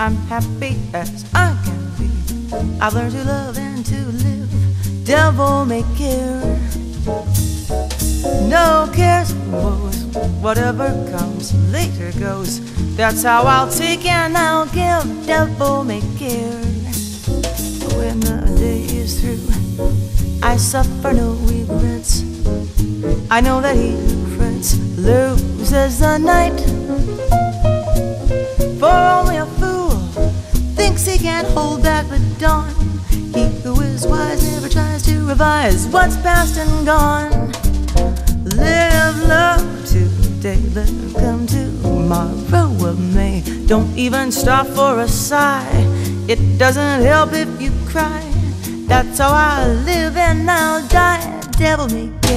I'm happy as I can be. I've learned to love and to live. Devil may care. No cares, woes, whatever comes later goes. That's how I'll take and I'll give. Devil may care. When the day is through, I suffer no regrets. I know that he who frets loses the night. For only a fool thinks he can't hold back the dawn. He who is wise never tries to revise what's past and gone. Live love today, let it come tomorrow of May. Don't even stop for a sigh. It doesn't help if you cry. That's how I live and I'll die. Devil may care.